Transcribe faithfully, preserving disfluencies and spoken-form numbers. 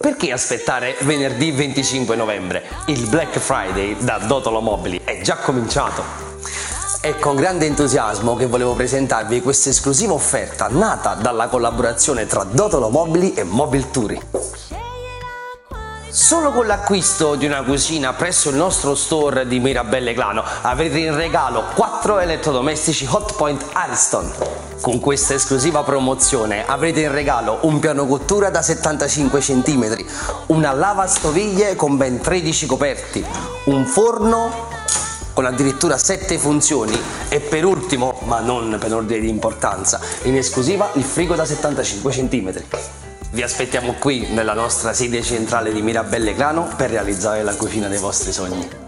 Perché aspettare venerdì venticinque novembre? Il Black Friday da Dotolo Mobili è già cominciato. È con grande entusiasmo che volevo presentarvi questa esclusiva offerta nata dalla collaborazione tra Dotolo Mobili e Mobilturi. Solo con l'acquisto di una cucina presso il nostro store di Mirabelle Clano avrete in regalo quattro elettrodomestici Hotpoint Ariston. Con questa esclusiva promozione avrete in regalo un piano cottura da settantacinque centimetri, una lavastoviglie con ben tredici coperti, un forno con addirittura sette funzioni e per ultimo, ma non per ordine di importanza, in esclusiva il frigo da settantacinque centimetri. Vi aspettiamo qui nella nostra sede centrale di Mirabelle Clano per realizzare la cucina dei vostri sogni.